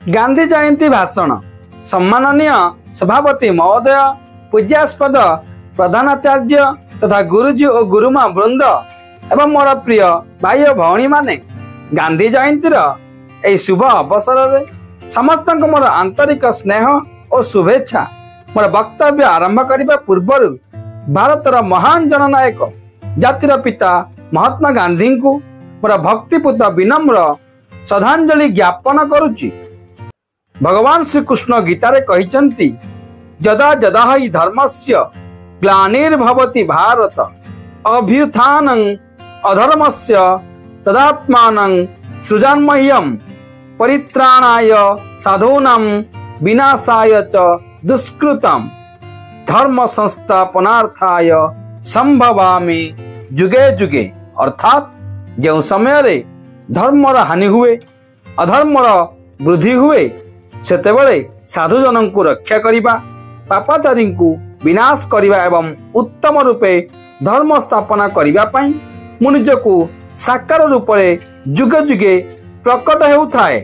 गांधी जयंती भाषण। सम्माननीय सभापति महोदय, पूज्यास्पद प्रधानाचार्य तथा गुरुजी और गुरुमा वृंद एवं मोर प्रिय भाई और भौणी माने, गांधी जयंतीर यह शुभ अवसर में समस्त मोर आंतरिक स्नेह और शुभेच्छा। मोर वक्तव्य आरंभ करने पूर्व भारतर महान जननायक जातिर पिता महात्मा गांधी को मोर भक्तिपूत विनम्र श्रद्धांजलि ज्ञापन करुच्ची। भगवान श्री कृष्ण गीतारे कहिचंती, यदा यदा हि धर्मस्य ग्लानिर्भवति भारत अभ्युत्थानं अधर्मस्य तदात्मानं सृजाम्यहं परित्राणाय साधूनां विनाशाय च दुष्कृतं धर्म संस्थापनार्थाय संभवामि जुगे जुगे। अर्थात जो समय धर्मर हानि हुए, अधर्मर वृद्धि हुए, सेतेबेले साधु जनों को रक्षा करिबा, पापाचारी को विनाश करिबा एवं उत्तम रूपे धर्म स्थापना करिबा पई मु निजको साकार रूप में जुगे जुगे प्रकट हेउथाए।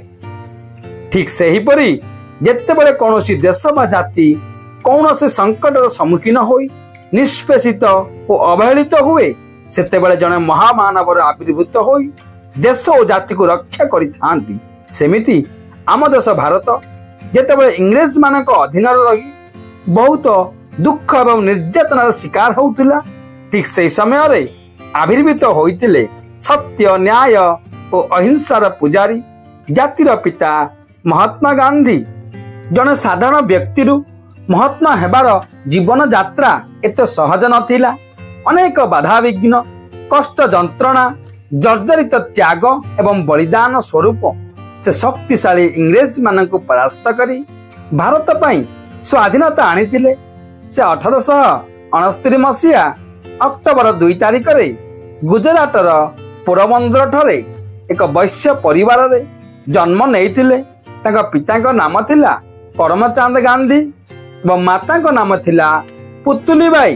ठीक सही परी जेतेबेले कौनसी देश बा जाति कौनसी संकटर सम्मुखीन होई निष्पेषित और अवहेलित हुए, सेतेबेले जने महामानवर आविर्भूत होई देश और जाति को रक्षा करिथांती। सेमिति आम देश भारत जेतेबेले इंग्रेज मानक अधीन रही बहुत दुख एवं निर्यातनार शिकार होउतिला, ठीक से समय रे आविर्भूत होइतिले सत्य न्याय और अहिंसार पुजारी जातिर पिता महात्मा गांधी। जने साधारण व्यक्ति महात्मा हेबार जीवन यात्रा एते सहज नथिला। अनेक बाधा विघ्न, कष्ट जंत्रणा, जर्जरित त्याग एवं बलिदान स्वरूप से शक्तिशाली इंग्रेज मानक परास्त करी भारत पई स्वाधीनता आनिथिले। से 1869 मसीहा अक्टोबर 2 तारिख रे गुजरातर पोरबंदर ठारे एक वैश्य परिवार रे जन्म नेइथिले। तांका पिताଙ୍କ नाम थिला करमचंद गांधी और माताଙ୍କ नाम थिला पुतुली बाई।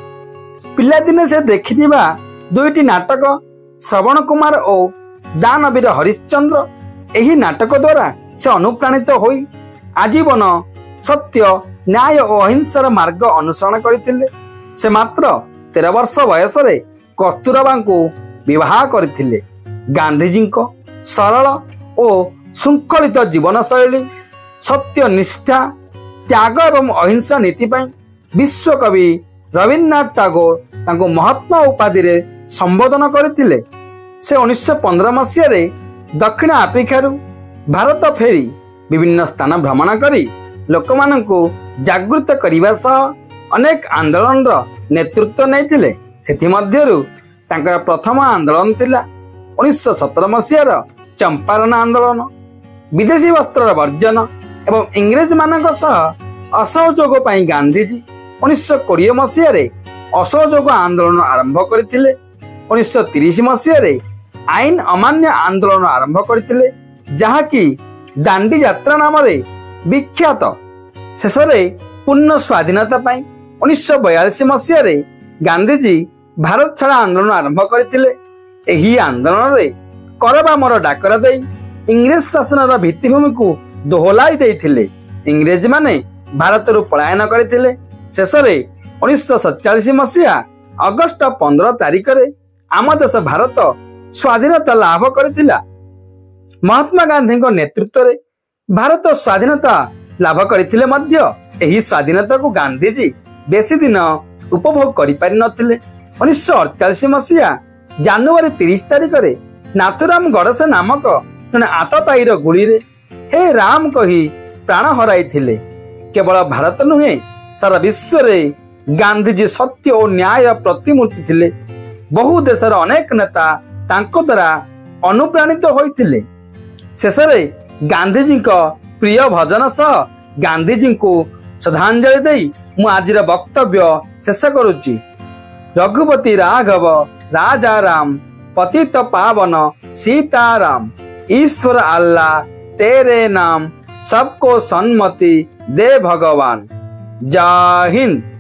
पिलादिने से देखिथिबा दुईटी नाटक श्रवण कुमार और दानवीर हरिश्चंद्र, एही नाटक द्वारा से अनुप्राणित होई आजीवन सत्य न्याय और अहिंसार मार्ग अनुसरण करथिले। से मात्र 13 वर्ष बयस रे कस्तूरबा को विवाह करथिले। गांधीजी को सरल और श्रृंखलित जीवन शैली, सत्य निष्ठा, त्याग एवं अहिंसा नीति पई विश्वकवि रवीन्द्रनाथ टैगोर तांको महात्मा उपाधि रे संबोधन करथिले। से 1915 मसीह रे दक्षिण आफ्रिका भारत फेरी विभिन्न स्थान भ्रमण करी लोकमानंको जागृत करिबा सह अनेक आंदोलन नेतृत्व नैथिले। सेथि मध्यरु तांकर प्रथम आंदोलन थिला 1917 मसीहार चंपारण आंदोलन। विदेशी वस्त्र वर्जन एवं इंग्रेज मानक सह असहयोग पई गांधीजी 1920 मसीह असहयोग आंदोलन आरंभ करथिले। 1930 मसीह आईन अमान्य आंदोलन आरंभ करथिले, जहाँकि दांडी यात्रा नाम विख्यात। शेष पूर्ण स्वाधीनता पाई 1942 मसीह गांधीजी भारत छाड़ आंदोलन आरंभ करथिले। एही आंदोलन रे करबामर डाकरा देई इंग्रेज शासन भित्तिभूमि को दोहलाई देइथिले। इंग्रेज माने भारत रु पलायन करथिले। शेष 1947 मसीहा अगस्त 15 तारिख रे आम देश भारत स्वाधीनता लाभ करथिला। महात्मा गांधी नेतृत्व रे भारत स्वाधीनता लाभ करथिले मध्य एही स्वाधीनता को गांधीजी बेसी दिन उपभोग करि पारि नथिले। 1948 मसीहा जनवरी 30 तारिख रे नाथुराम गड़से नामक जने आतताईर गुली रे हे राम कही प्राण हराइथिले। केवल भारत नुहे सारा विश्व रे गांधीजी सत्य और न्याय प्रतिमूर्ति थिले। बहु देशर अनेक नेता तांको द्वारा अनुप्राणित होइथिले। शेष गांधीजी को प्रिय भजन सह गांधीजी को श्रद्धांजलि देई मु आजिर वक्तव्य शेष करुच्ची। रघुपति राघव राजा राम पतित पावन सीताराम, ईश्वर अल्लाह तेरे नाम सबको सन्मति दे भगवान। जय हिंद।